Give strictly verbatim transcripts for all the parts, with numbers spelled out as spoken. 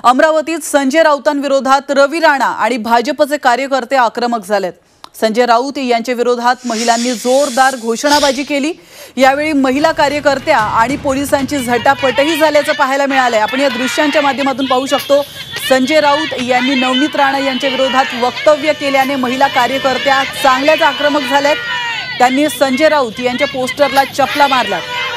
अमरावतीत संजय राऊतांविरोधात रवी राणा आणि भाजपचे कार्यकर्ते आक्रमक झालेत। संजय राऊत यांच्या विरोधात महिलांनी जोरदार घोषणाबाजी केली। यावेळी महिला कार्यकर्त्या आणि पोलिसांची झटापटही झाल्याचं पाहायला मिळालंय। आपण या दृश्यांच्या माध्यमातून पाहू शकतो। संजय राऊत यांनी नवनीत राणा यांच्या विरोधात वक्तव्य केल्याने महिला कार्यकर्त्या चांगल्याच आक्रमक झाल्यात। त्यांनी संजय राऊत यांच्या पोस्टरला चपला मारला।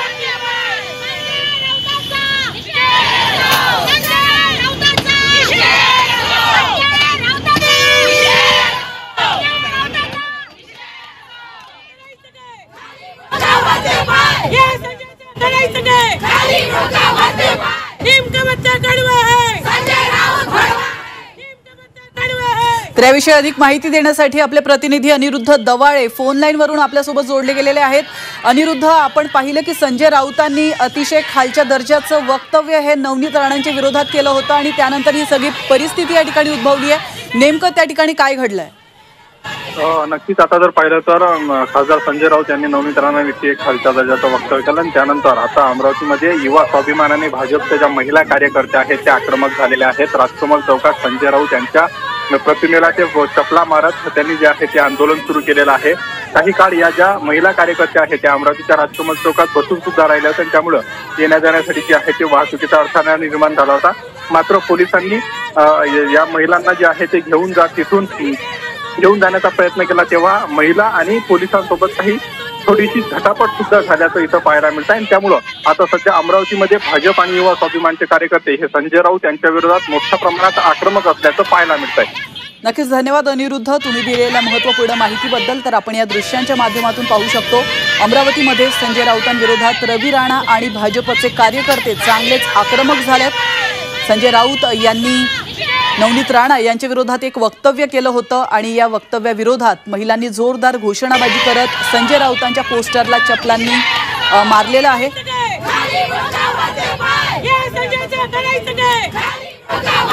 तर याविषयी अधिक माहिती देण्यासाठी आपले प्रतिनिधी अनिरुद्ध दवाळे फोन लाईन वरून आपल्या सोबत जोडले गेलेले आहेत। अनिरुद्ध, आपण पाहिलं की संजय राऊतांनी अतिशय खालच्या दर्जाचं वक्तव्य हे नवनीत राणांच्या विरोधात केलं होतं आणि त्यानंतर ही सगळी परिस्थिती या ठिकाणी उद्भवली आहे। नेमकं त्या ठिकाणी काय घडलंय? नक्कीच आता जर पाहिलं तर खासदार संजय राऊत यांनी नवनीत राणांविषयी एक खालच्या दर्जाचं वक्तव्य केलं आणि त्यानंतर आता अमरावतीमध्ये युवा स्वाभिमानाने भाजपच्या ज्या महिला कार्यकर्त्या आहेत त्या आक्रमक झालेल्या आहेत। राजकमल चौकात संजय राऊत यांच्या प्रतिमेला ते चपला मारत त्यांनी जे आहे ते आंदोलन सुरू केलेलं आहे। काही काळ या ज्या महिला कार्यकर्त्या आहेत त्या अमरावतीच्या राजकमल चौकात बसून सुद्धा राहिल्या होत्या, त्यामुळे येण्या जाण्यासाठी जे आहे ते वाहतुकीचा अडथळा निर्माण झाला होता। मात्र पोलिसांनी या महिलांना जे आहे ते घेऊन जात तिथून घेऊन जाण्याचा प्रयत्न केला, तेव्हा महिला आणि पोलिसांसोबत काही थोडीशी झटापट सुद्धा झाल्याचं इथं पाहायला मिळत आहे। त्यामुळं आता सध्या अमरावतीमध्ये भाजप आणि युवा स्वाभिमानचे कार्यकर्ते हे संजय राऊत यांच्या विरोधात मोठ्या प्रमाणात आक्रमक असल्याचं पाहायला मिळत आहे। नक्कीच धन्यवाद अनिरुद्ध, तुम्ही दिलेल्या महत्त्वपूर्ण माहितीबद्दल। तर आपण या दृश्यांच्या माध्यमातून पाहू शकतो अमरावतीमध्ये संजय राऊतांविरोधात रवी राणा आणि भाजपचे कार्यकर्ते चांगलेच आक्रमक झालेत। संजय राऊत यांनी नवनीत राणा यांच्या विरोधात एक वक्तव्य केलं होतं आणि या वक्तव्याविरोधात महिलांनी जोरदार घोषणाबाजी करत संजय राऊतांच्या पोस्टरला चपलांनी मारलेलं आहे।